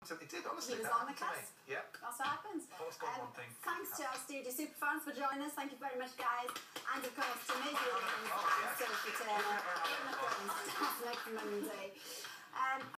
It did, honestly. He was on the cusp. Yeah. That's what happens. Always got one thing. Thanks to our studio superfans for joining us. Thank you very much, guys. And of course to Major Williams and yes. Sophie Taylor. Game of Thrones. Next Monday.